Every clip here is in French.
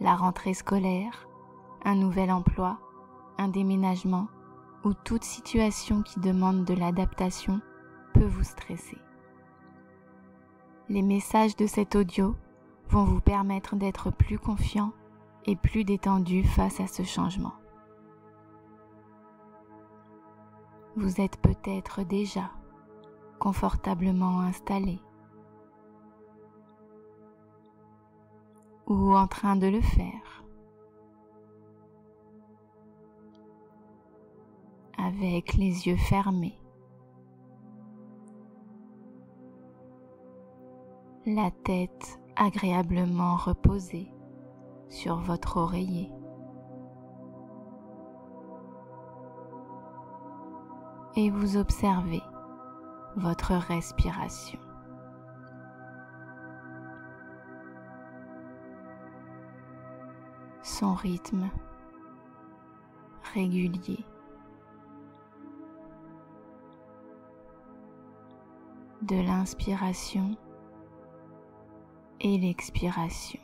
la rentrée scolaire, un nouvel emploi, un déménagement ou toute situation qui demande de l'adaptation peut vous stresser. Les messages de cet audio vont vous permettre d'être plus confiant et plus détendu face à ce changement. Vous êtes peut-être déjà confortablement installé ou en train de le faire, avec les yeux fermés, la tête agréablement reposée sur votre oreiller. Et vous observez votre respiration. Son rythme régulier. De l'inspiration et l'expiration.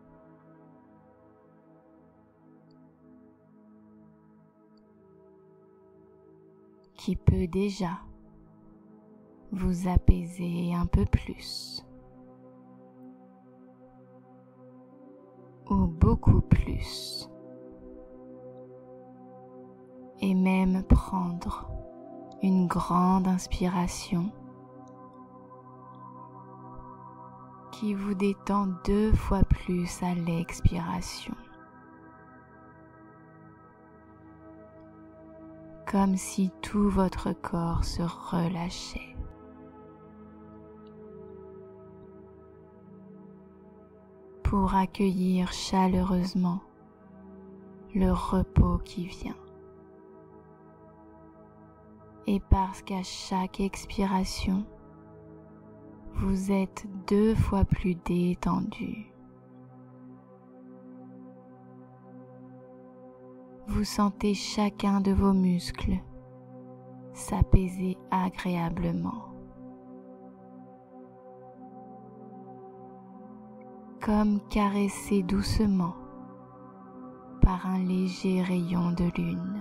Qui peut déjà vous apaiser un peu plus ou beaucoup plus, et même prendre une grande inspiration qui vous détend 2 fois plus à l'expiration. Comme si tout votre corps se relâchait. Pour accueillir chaleureusement le repos qui vient. Et parce qu'à chaque expiration, vous êtes 2 fois plus détendu. Vous sentez chacun de vos muscles s'apaiser agréablement. Comme caressé doucement par un léger rayon de lune.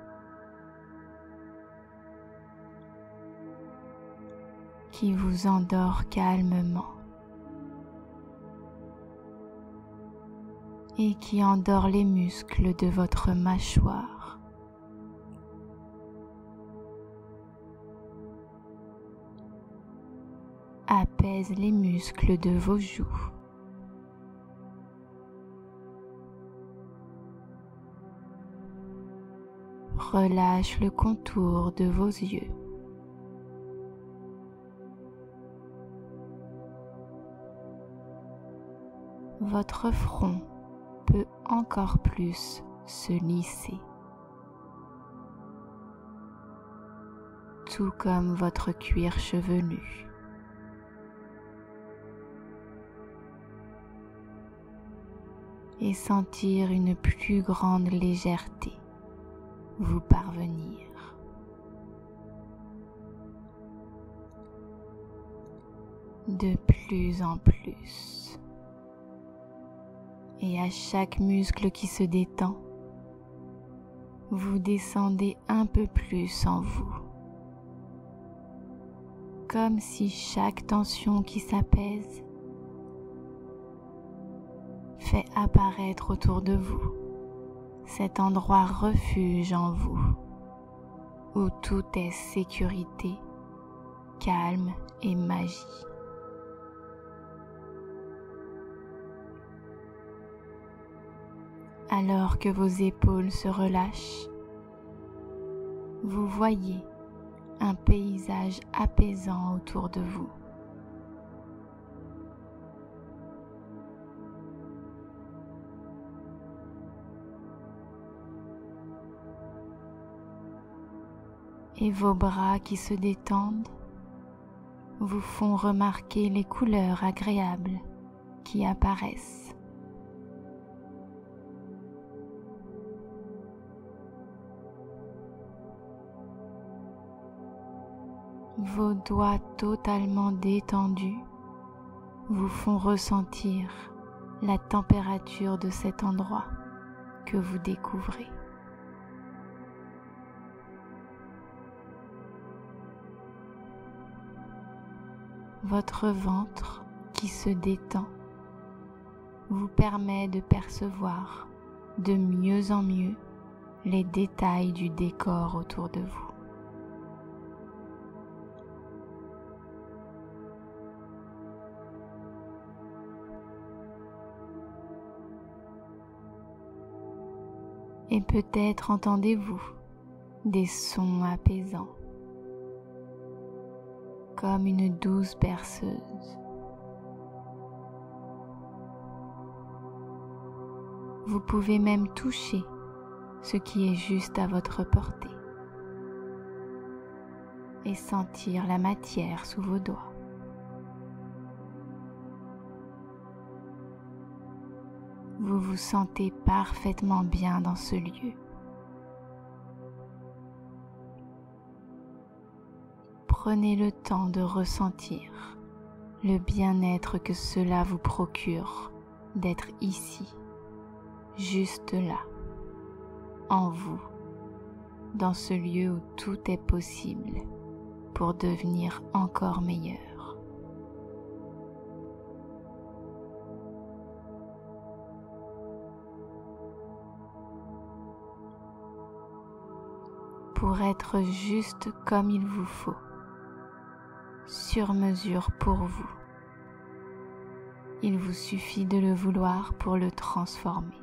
Qui vous endort calmement et qui endort les muscles de votre mâchoire. Apaise les muscles de vos joues. Relâche le contour de vos yeux. Votre front peut encore plus se lisser, tout comme votre cuir chevelu. Et sentir une plus grande légèreté vous parvenir. De plus en plus. Et à chaque muscle qui se détend, vous descendez un peu plus en vous. Comme si chaque tension qui s'apaise fait apparaître autour de vous cet endroit refuge en vous, où tout est sécurité, calme et magie. Alors que vos épaules se relâchent, vous voyez un paysage apaisant autour de vous. Et vos bras qui se détendent vous font remarquer les couleurs agréables qui apparaissent. Vos doigts totalement détendus vous font ressentir la température de cet endroit que vous découvrez. Votre ventre qui se détend vous permet de percevoir de mieux en mieux les détails du décor autour de vous. Et peut-être entendez-vous des sons apaisants, comme une douce berceuse. Vous pouvez même toucher ce qui est juste à votre portée et sentir la matière sous vos doigts. Vous vous sentez parfaitement bien dans ce lieu. Prenez le temps de ressentir le bien-être que cela vous procure d'être ici, juste là, en vous, dans ce lieu où tout est possible pour devenir encore meilleur. Pour être juste comme il vous faut, sur mesure pour vous. Il vous suffit de le vouloir pour le transformer.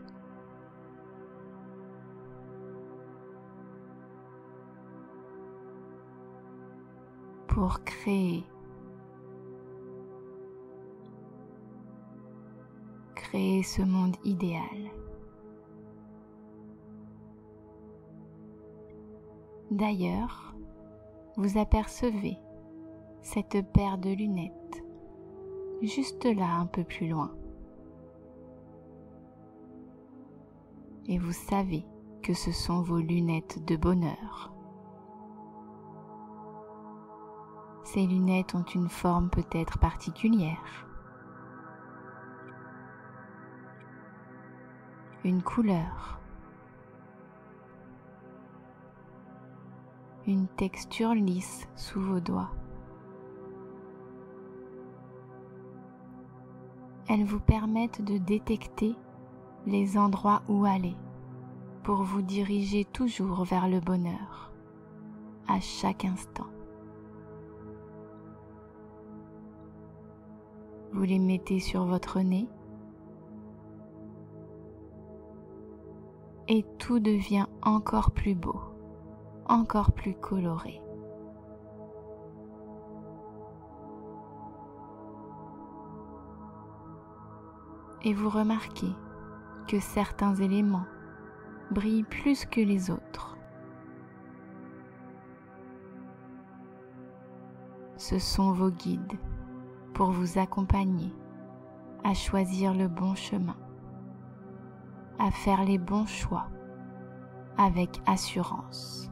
Pour créer ce monde idéal. D'ailleurs, vous apercevez cette paire de lunettes, juste là un peu plus loin. Et vous savez que ce sont vos lunettes de bonheur. Ces lunettes ont une forme peut-être particulière, une couleur, une texture lisse sous vos doigts. Elles vous permettent de détecter les endroits où aller pour vous diriger toujours vers le bonheur, à chaque instant. Vous les mettez sur votre nez et tout devient encore plus beau, encore plus coloré. Et vous remarquez que certains éléments brillent plus que les autres. Ce sont vos guides pour vous accompagner à choisir le bon chemin, à faire les bons choix avec assurance.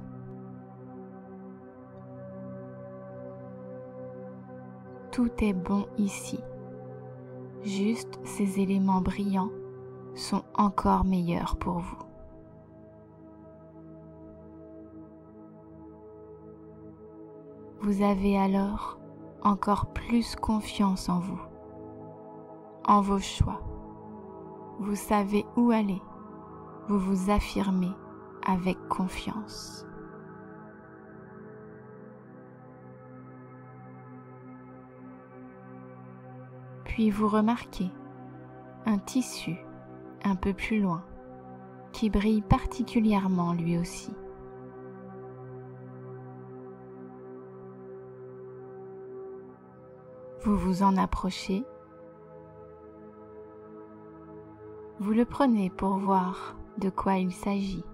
Tout est bon ici. Juste ces éléments brillants sont encore meilleurs pour vous. Vous avez alors encore plus confiance en vous, en vos choix. Vous savez où aller. Vous vous affirmez avec confiance. Puis vous remarquez un tissu un peu plus loin qui brille particulièrement lui aussi. Vous vous en approchez, vous le prenez pour voir de quoi il s'agit.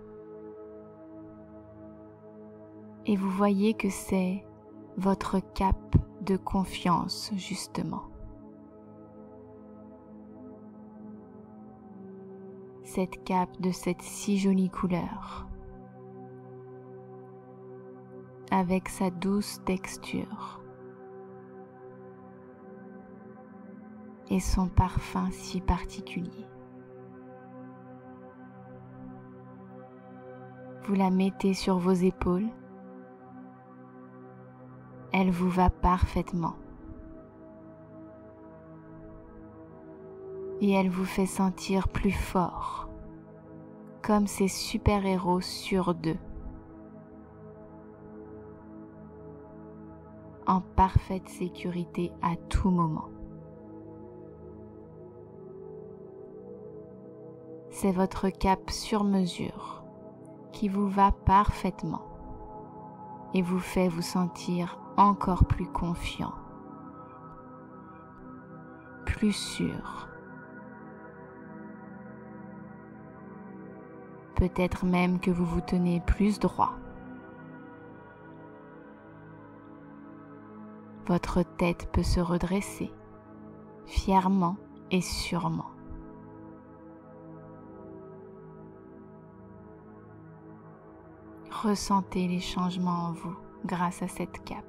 Et vous voyez que c'est votre cape de confiance, justement. Cette cape de cette si jolie couleur, avec sa douce texture. et son parfum si particulier. Vous la mettez sur vos épaules. Elle vous va parfaitement. Et elle vous fait sentir plus fort, comme ces super-héros sur deux, en parfaite sécurité à tout moment. C'est votre cape sur mesure qui vous va parfaitement et vous fait vous sentir encore plus confiant, plus sûr. Peut-être même que vous vous tenez plus droit. Votre tête peut se redresser, fièrement et sûrement. Ressentez les changements en vous grâce à cette cape.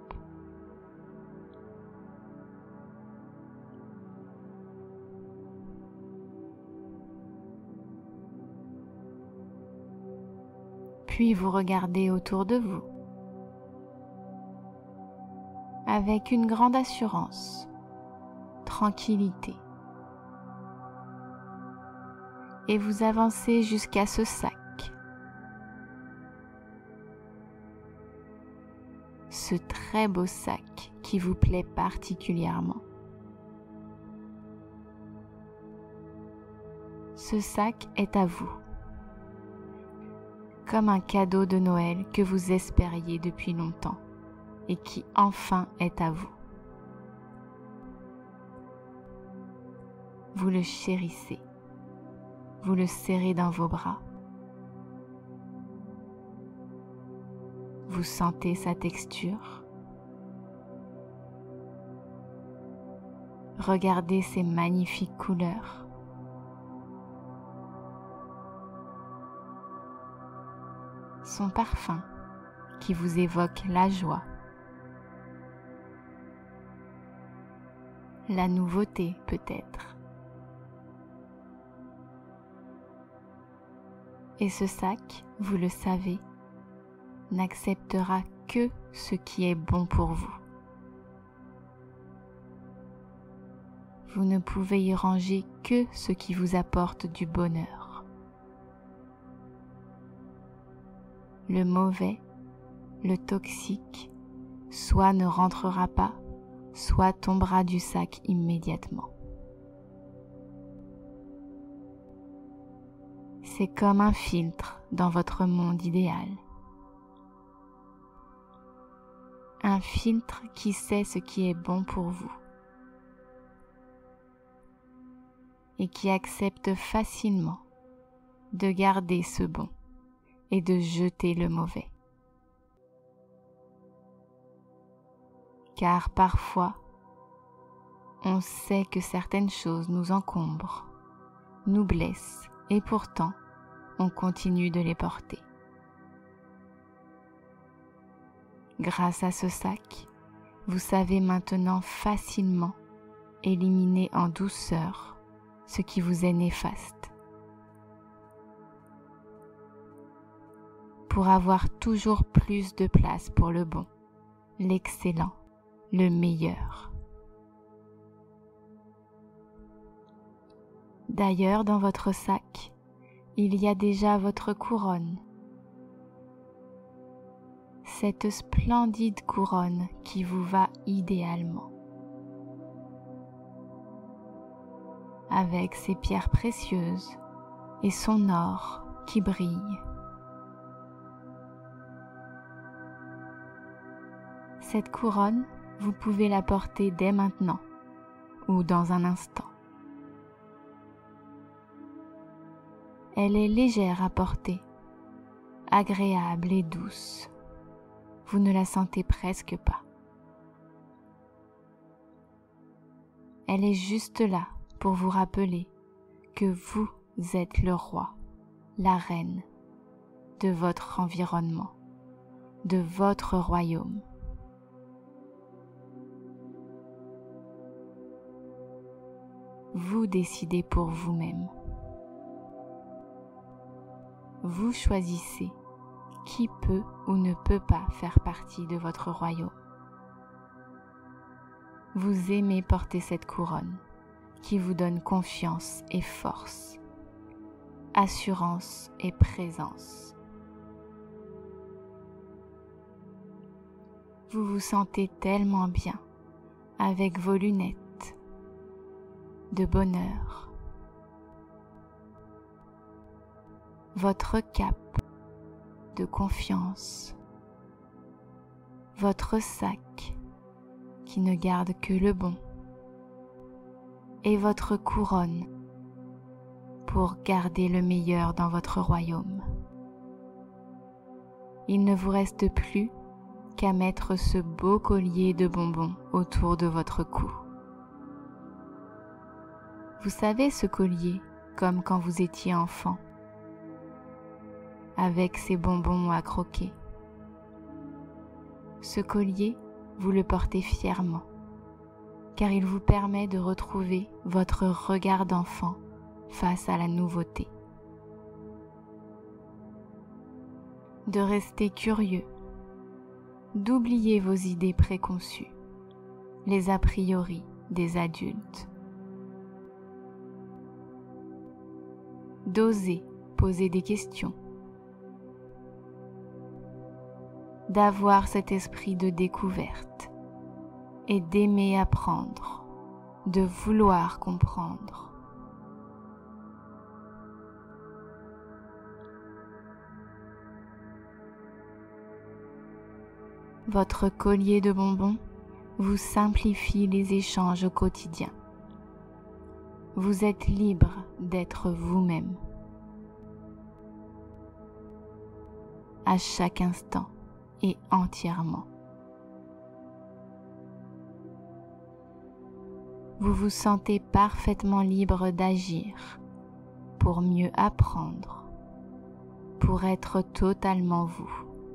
Puis vous regardez autour de vous avec une grande assurance, tranquillité. Et vous avancez jusqu'à ce sac. Ce très beau sac qui vous plaît particulièrement. Ce sac est à vous, comme un cadeau de Noël que vous espériez depuis longtemps et qui enfin est à vous. Vous le chérissez, vous le serrez dans vos bras. Vous sentez sa texture. Regardez ses magnifiques couleurs. Son parfum qui vous évoque la joie, la nouveauté peut-être. Et ce sac, vous le savez, n'acceptera que ce qui est bon pour vous. Vous ne pouvez y ranger que ce qui vous apporte du bonheur. Le mauvais, le toxique, soit ne rentrera pas, soit tombera du sac immédiatement. C'est comme un filtre dans votre monde idéal. Un filtre qui sait ce qui est bon pour vous et qui accepte facilement de garder ce bon et de jeter le mauvais. Car parfois, on sait que certaines choses nous encombrent, nous blessent et pourtant, on continue de les porter. Grâce à ce sac, vous savez maintenant facilement éliminer en douceur ce qui vous est néfaste, pour avoir toujours plus de place pour le bon, l'excellent, le meilleur. D'ailleurs, dans votre sac, il y a déjà votre couronne. Cette splendide couronne qui vous va idéalement. Avec ses pierres précieuses et son or qui brille. Cette couronne, vous pouvez la porter dès maintenant ou dans un instant. Elle est légère à porter, agréable et douce. Vous ne la sentez presque pas. Elle est juste là pour vous rappeler que vous êtes le roi, la reine de votre environnement, de votre royaume. vous décidez pour vous-même. Vous choisissez qui peut ou ne peut pas faire partie de votre royaume. Vous aimez porter cette couronne qui vous donne confiance et force, assurance et présence. Vous vous sentez tellement bien avec vos lunettes de bonheur, votre cape de confiance, votre sac qui ne garde que le bon et votre couronne pour garder le meilleur dans votre royaume. Il ne vous reste plus qu'à mettre ce beau collier de bonbons autour de votre cou. Vous savez, ce collier, comme quand vous étiez enfant, avec ses bonbons à croquer. Ce collier, vous le portez fièrement, car il vous permet de retrouver votre regard d'enfant face à la nouveauté. De rester curieux, d'oublier vos idées préconçues, les a priori des adultes. D'oser poser des questions, d'avoir cet esprit de découverte et d'aimer apprendre, de vouloir comprendre. Votre collier de bonbons vous simplifie les échanges au quotidien. Vous êtes libre d'être vous-même à chaque instant et entièrement. Vous vous sentez parfaitement libre d'agir pour mieux apprendre, pour être totalement vous.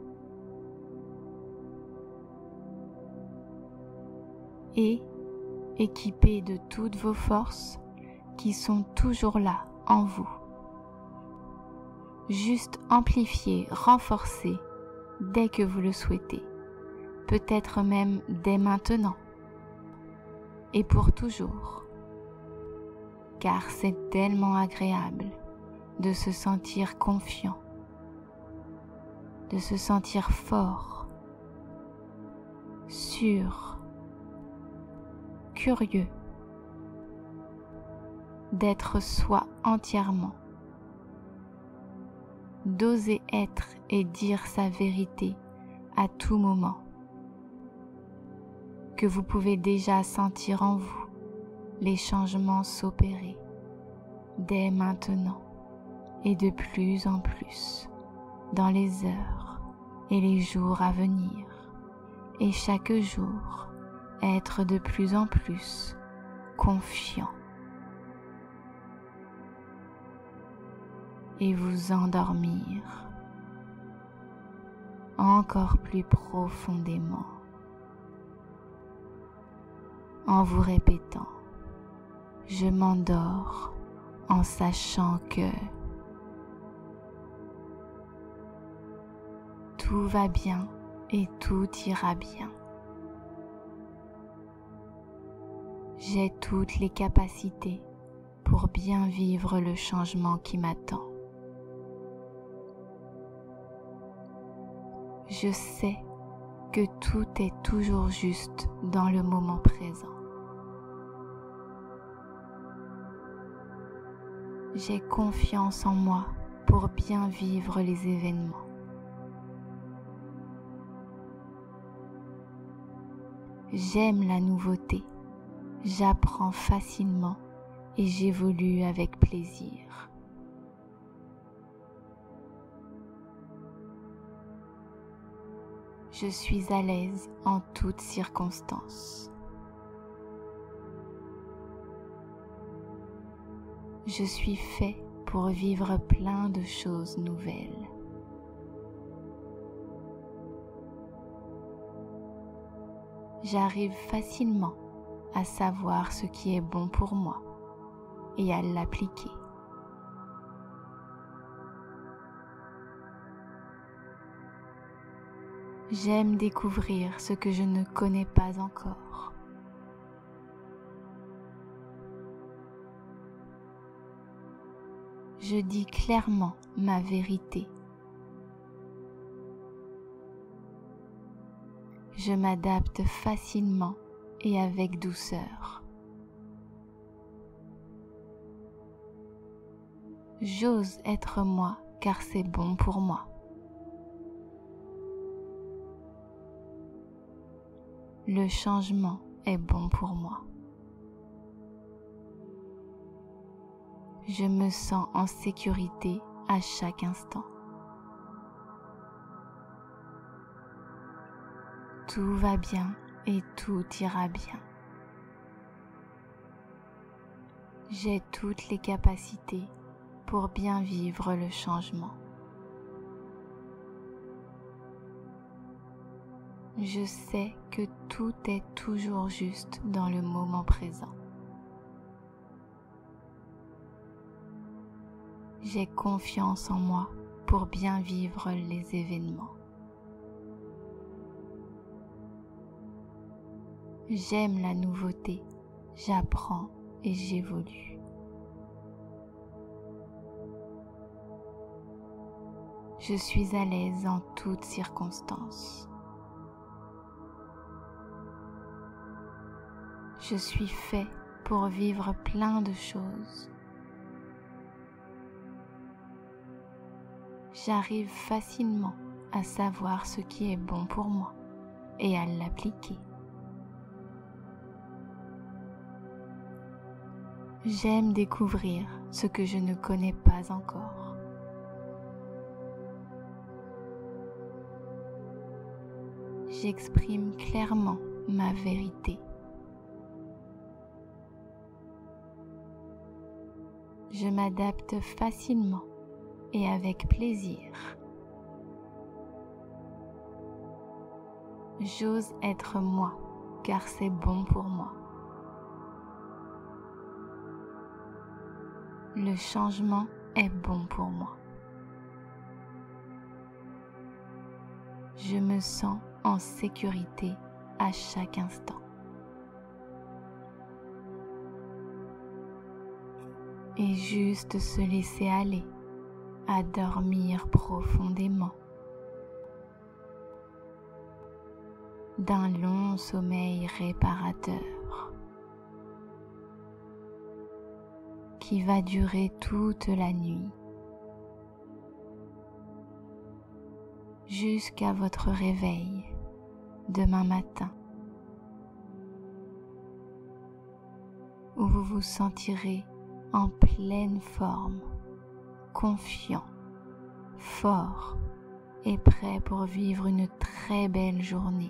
Et équipé de toutes vos forces qui sont toujours là en vous, juste amplifiées, renforcées dès que vous le souhaitez, peut-être même dès maintenant et pour toujours, car c'est tellement agréable de se sentir confiant, de se sentir fort, sûr, curieux, d'être soi entièrement, d'oser être et dire sa vérité à tout moment, que vous pouvez déjà sentir en vous les changements s'opérer dès maintenant et de plus en plus dans les heures et les jours à venir, et chaque jour être de plus en plus confiant et vous endormir encore plus profondément en vous répétant « Je m'endors en sachant que tout va bien et tout ira bien. J'ai toutes les capacités pour bien vivre le changement qui m'attend. Je sais que tout est toujours juste dans le moment présent. J'ai confiance en moi pour bien vivre les événements. J'aime la nouveauté, j'apprends facilement et j'évolue avec plaisir. Je suis à l'aise en toutes circonstances. Je suis fait pour vivre plein de choses nouvelles. J'arrive facilement à savoir ce qui est bon pour moi et à l'appliquer. J'aime découvrir ce que je ne connais pas encore. Je dis clairement ma vérité. Je m'adapte facilement et avec douceur. J'ose être moi car c'est bon pour moi. Le changement est bon pour moi. Je me sens en sécurité à chaque instant. Tout va bien et tout ira bien. J'ai toutes les capacités pour bien vivre le changement. Je sais que tout est toujours juste dans le moment présent. J'ai confiance en moi pour bien vivre les événements. J'aime la nouveauté, j'apprends et j'évolue. Je suis à l'aise en toutes circonstances. Je suis fait pour vivre plein de choses. J'arrive facilement à savoir ce qui est bon pour moi et à l'appliquer. J'aime découvrir ce que je ne connais pas encore. J'exprime clairement ma vérité. Je m'adapte facilement et avec plaisir. J'ose être moi car c'est bon pour moi. Le changement est bon pour moi. Je me sens en sécurité à chaque instant. Et juste se laisser aller à dormir profondément d'un long sommeil réparateur qui va durer toute la nuit jusqu'à votre réveil demain matin, où vous vous sentirez en pleine forme, confiant, fort et prêt pour vivre une très belle journée.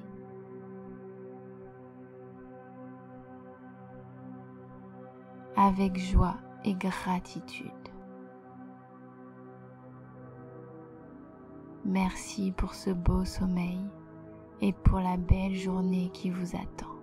Avec joie et gratitude. Merci pour ce beau sommeil et pour la belle journée qui vous attend.